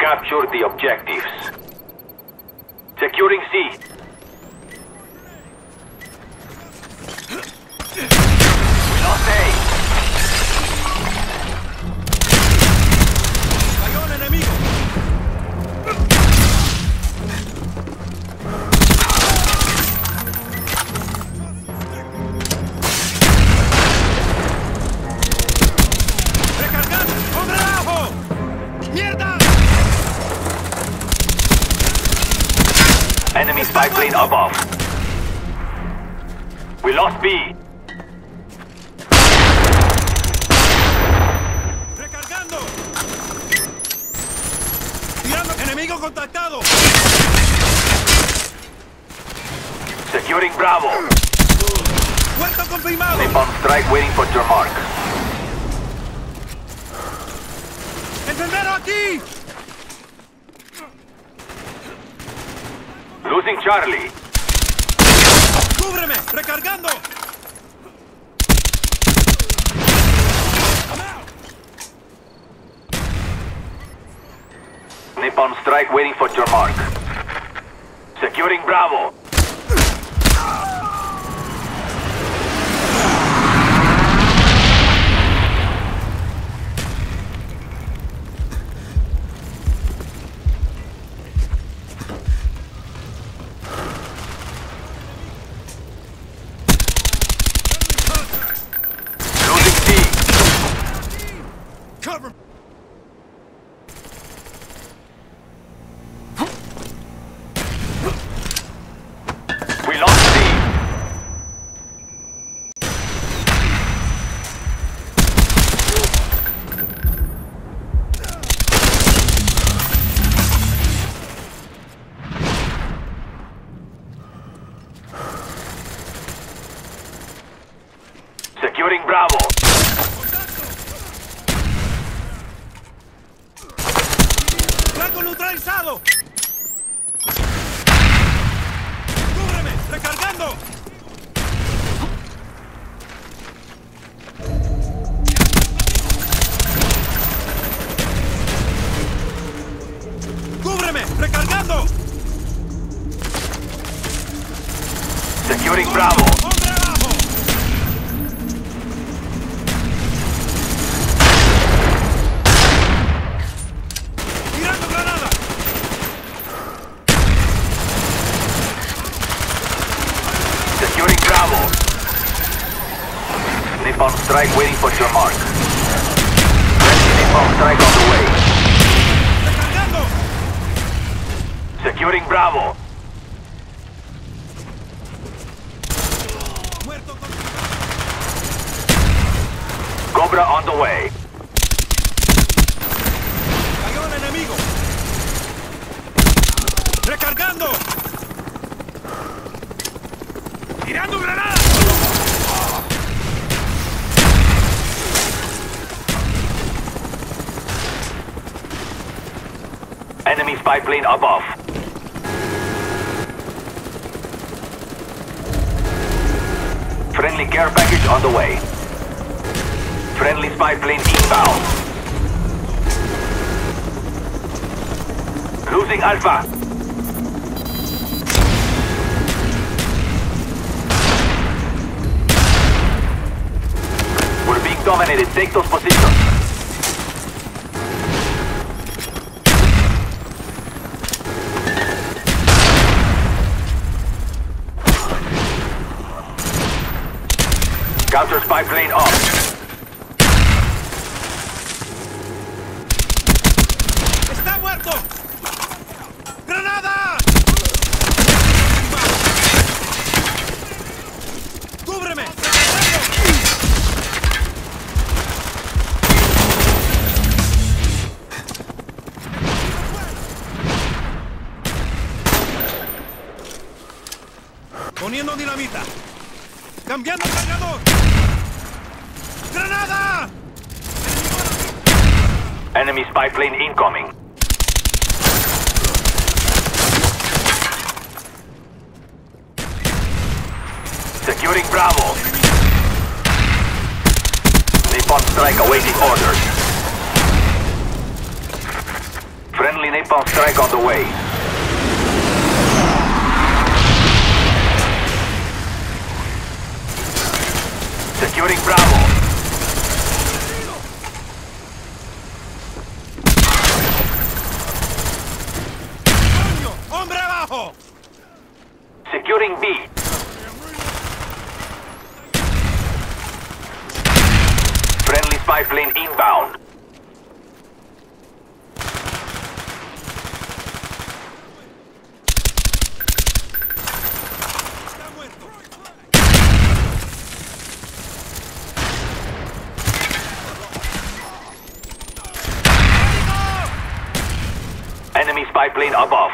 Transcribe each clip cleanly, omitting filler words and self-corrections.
capture the objectives. Securing C. We lost A. ¡Cayó un enemigo! ¡Recargando! ¡Hombre abajo! ¡Mierda! Enemy spy plane above. We lost B. ¡Recargando! ¡Tirando! ¡Enemigo contactado! Securing Bravo. ¡Puerto confirmado! Napalm strike waiting for your mark. ¡Encendero aquí! Losing Charlie. ¡Cúbreme! ¡Recargando! Napalm strike waiting for your mark. Securing Bravo. Losing C. Cover! We lost C. Securing Bravo. ¡Blanco neutralizado! ¡Cúbreme! ¡Recargando! ¡Cúbreme! ¡Recargando! Securing Bravo. ¡Hombre abajo! ¡Tirando granada! Securing Bravo. Napalm strike waiting for your mark. Friendly Napalm strike on the way. ¡Recargando! Securing Bravo. ¡Muerto con... Cobra on the way. ¡Cayó el enemigo! ¡Recargando! ¡Tirando granada! Enemy spy plane above. Friendly care package on the way. Friendly spy plane inbound. Losing Alpha. We're being dominated. Take those positions. Counter spy plane up. ¡Está muerto! ¡Granada! ¡Cúbreme! Poniendo dinamita. ¡Cambiando cargador! ¡Granada! Enemy spy plane incoming. Securing Bravo. Napalm strike awaiting orders. Friendly Napalm strike on the way. Securing Bravo. ¡Coño! ¡Hombre abajo! Securing B. Friendly spy plane inbound. ¡Está muerto! Enemy spy plane above.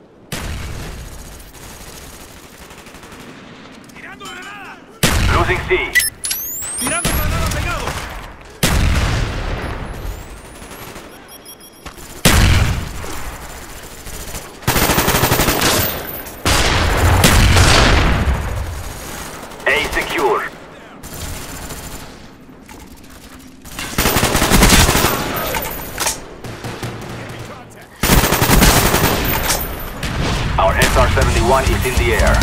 ¡Tirando granada! Losing C. ¡Tirando granada pegado! A secure. Our SR-71 is in the air.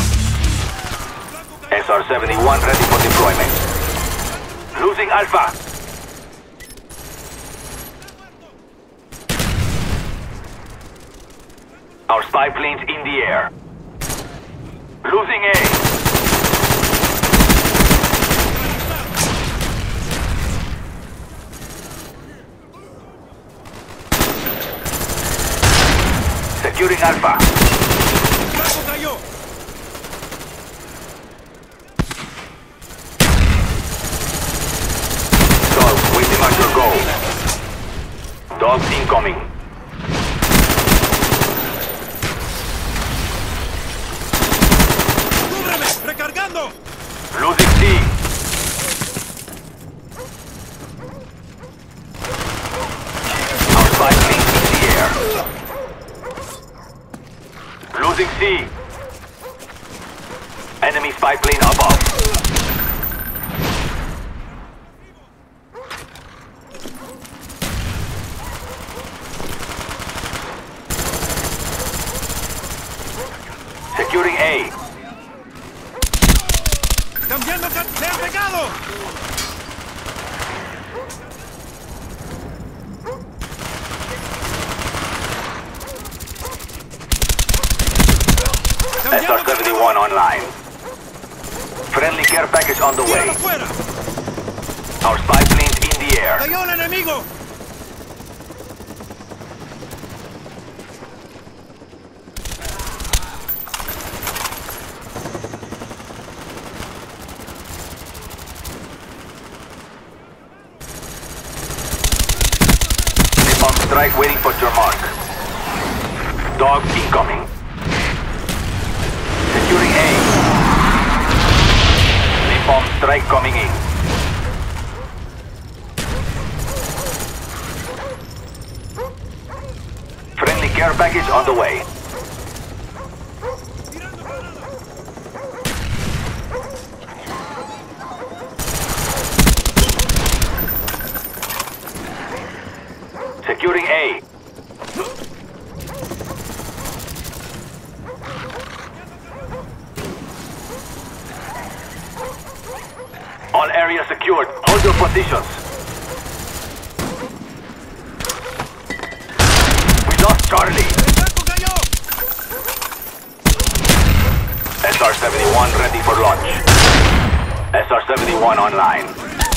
SR-71 ready for deployment. Losing Alpha. Our spy planes in the air. Losing A. Securing Alpha. ¡Blanco cayó! Dogs waiting at your goal. Dogs incoming. ¡Cúbreme! ¡Recargando! Losing C. Our spy plane in the air. Losing C. Enemy spy plane above. Securing A. ¡Cambiando! ¡Se han pegado! SR-71 online. Friendly care package on the way. ¡Tíralo fuera! Our spy planes in the air. ¡Cayó el enemigo! Napalm strike waiting for your mark. Dogs incoming. Securing A. Napalm strike coming in. Friendly care package on the way. ¡Tirando granada! Securing A. All areas secured. Hold your positions. We lost Charlie. ¡El blanco cayó! SR-71 ready for launch. SR-71 online.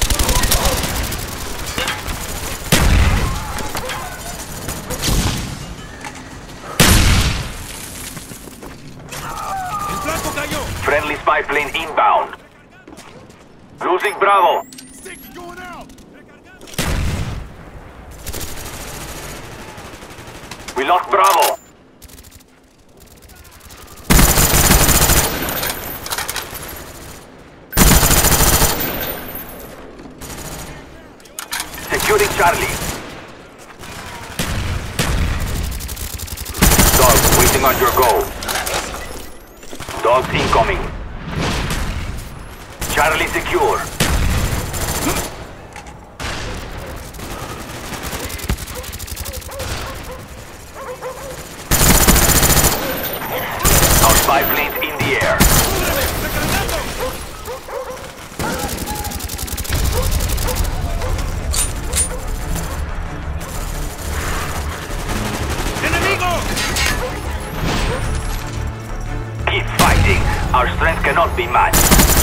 ¡El blanco cayó! Friendly spy plane inbound. Losing Bravo. ¡Sticky going out! We lost Bravo. Securing Charlie. Dogs waiting on your goal. Dogs incoming. Charlie secure. Our strength cannot be matched.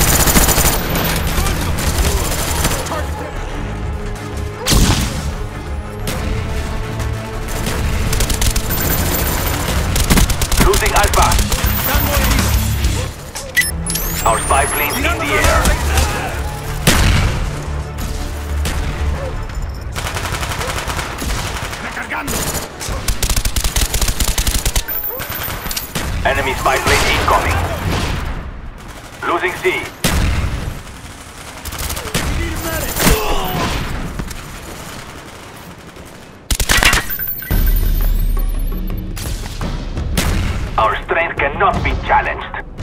Losing Alpha. Our spy plane's in the air. Recargando. Enemy spy plane incoming. Losing C. Need a medic. Our strength cannot be challenged.